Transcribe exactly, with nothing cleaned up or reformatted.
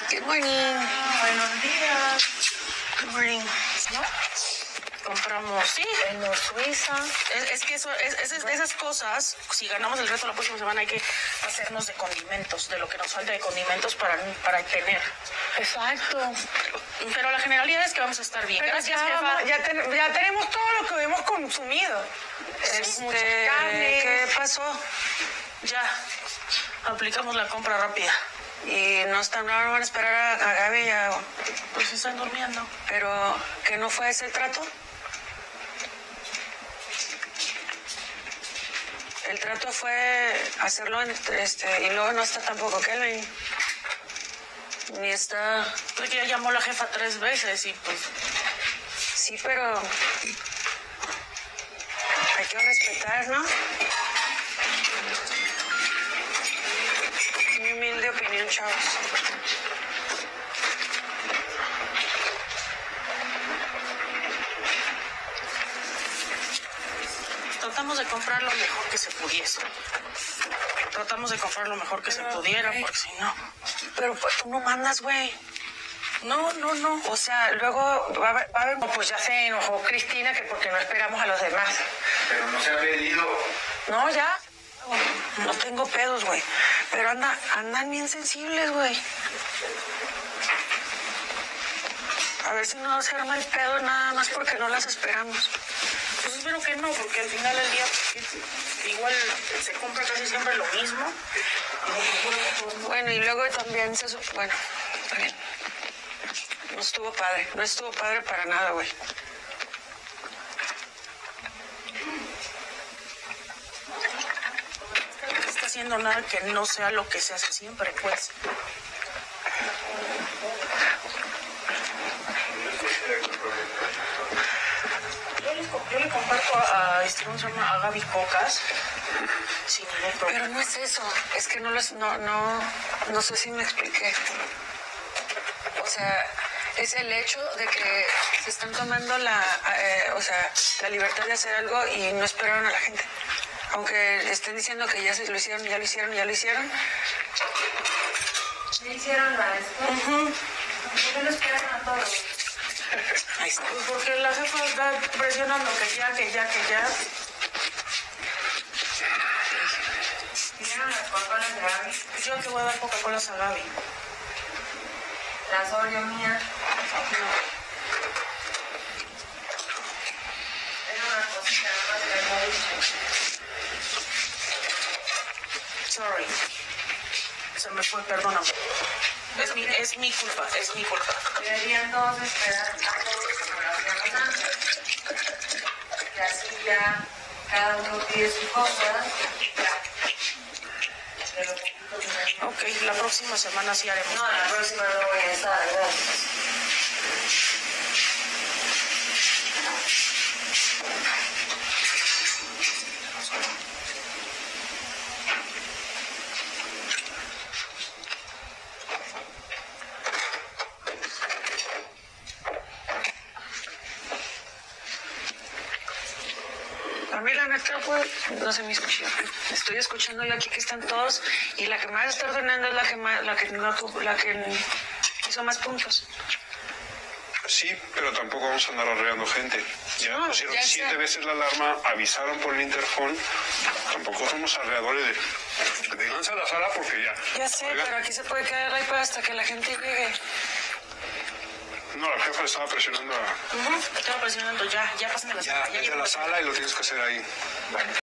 Good morning. Buenos días. Good morning. ¿No? Compramos, sí. En Suiza. Es, es que eso, es, es, de esas cosas, si ganamos el reto la próxima semana hay que hacernos de condimentos, de lo que nos falta de condimentos para, para tener. Exacto. Pero la generalidad es que vamos a estar bien. Pero Gracias, ya, jefa. ya, ten- ya tenemos todo lo que hemos consumido. Este, Mucha carne. ¿Qué pasó? Ya aplicamos la compra rápida. Y no están, no van a esperar a, a Gaby y a... Pues están durmiendo. Pero, ¿que no fue ese el trato? El trato fue hacerlo en, este, y luego no está tampoco Kelvin. Ni está... Creo que ya llamó la jefa tres veces y pues... Sí, pero... Hay que respetar, ¿no? Mi humilde opinión, chavos. Tratamos de comprar lo mejor que se pudiese. Tratamos de comprar lo mejor que se pudiera, porque si no... Pero pues tú no mandas, güey. No, no, no. O sea, luego va a haber... Va a haber- pues ya se enojó Cristina que porque no esperamos a los demás. Pero no se ha pedido. No, ya. No tengo pedos, güey. Pero anda, andan bien sensibles, güey. A ver si no se arma el pedo nada más porque no las esperamos. Pues espero que no, porque al final del día igual se compra casi siempre lo mismo. Bueno, y luego también se... sup- Bueno, está bien. No estuvo padre. No estuvo padre para nada, güey. No está haciendo nada que no sea lo que se hace siempre, pues. Yo le, yo le comparto a, a, este, ¿cómo se llama? A Gaby Cocas sin ningún problema. Pero no es eso. Es que no los... No, no... No sé si me expliqué. O sea, es el hecho de que se están tomando la... eh, o sea, la libertad de hacer algo y no esperaron a la gente. Aunque estén diciendo que ya se lo hicieron, ya lo hicieron, ya lo hicieron. ¿Ya hicieron la después? Ujú. ¿Por qué no esperan a todos? Ahí está. Pues porque la jefa está presionando que ya, que ya, que ya. ¿Vieron las Coca-Colas de Gaby? Pues yo te voy a dar Coca-Cola a Gaby. Las Oreo mía. Era una cosita nada más que había dicho. Sorry. Se me fue, perdóname. Es mi, es mi culpa, es mi culpa. Deberían todos esperar a todos como lo hacíamos antes. Y así ya cada uno pide sus cosas. Ya. De lo poquito que me- Ok, la próxima semana sí haremos. No, la próxima no voy a estar, gracias. A mí la neta, pues, no se me escuchó. Estoy escuchando yo aquí que están todos y la que más está ordenando es la que más, la que no tuvo- la que hizo más puntos. Sí, pero tampoco vamos a andar arreando gente. Ya No, pusieron ya sé. siete veces la alarma, avisaron por el interfón. Tampoco somos arreadores de, de lanza a la sala porque ya. Ya sé, Oiga, pero aquí se puede quedar ahí para hasta que la gente llegue. no, la jefa estaba presionando a. Ujú, estaba presionando ya, ya pásame la Ya, sala, ya vete a llegó la la sala y lo tienes que hacer ahí.